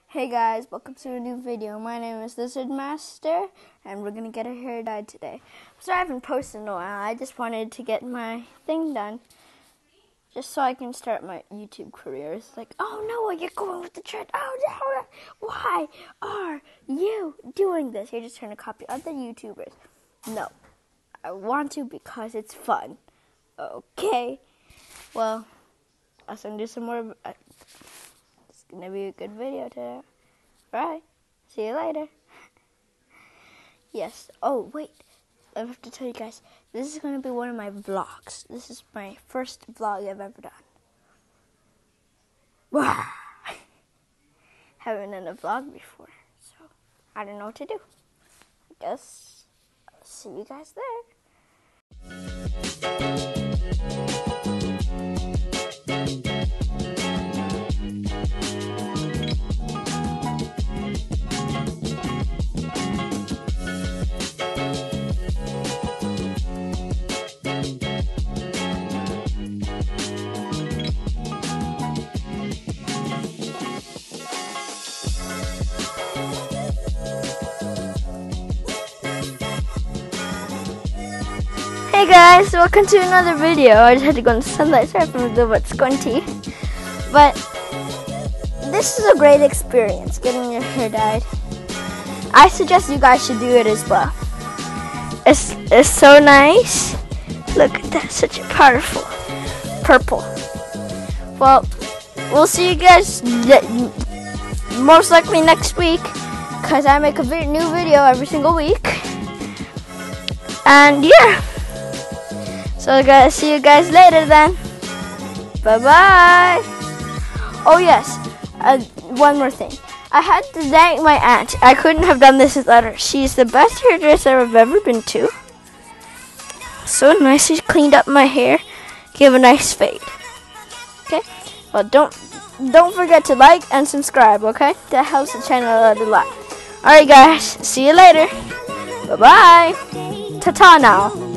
Hey guys, welcome to a new video. My name is Lizard Master, and we're gonna get our hair dyed today. So I haven't posted in a while. I just wanted to get my thing done, just so I can start my YouTube career. It's like, oh no, you're going with the trend. Oh no, why are you doing this? You're just trying to copy other YouTubers. No, I want to because it's fun. Okay, well, I'll send you some more. It's gonna be a good video today. Alright, see you later. Yes. Oh wait, I have to tell you guys. This is gonna be one of my vlogs. This is my first vlog I've ever done. Wow. Haven't done a vlog before, so I don't know what to do. I guess I'll see you guys there. Hey guys, welcome to another video. I just had to go in the sunlight, sorry for a little bit squinty. But this is a great experience, getting your hair dyed. I suggest you guys should do it as well. It's so nice. Look at that, such a powerful purple. Well, we'll see you guys most likely next week, because I make a new video every single week. And yeah. So I gotta see you guys later then. Bye-bye. Oh yes, one more thing. I had to thank my aunt. I couldn't have done this without her. She's the best hairdresser I've ever been to. So nice. She cleaned up my hair, gave a nice fade. Okay? Well, don't forget to like and subscribe, okay? That helps the channel out a lot. Alright guys, see you later. Bye-bye. Ta-ta now.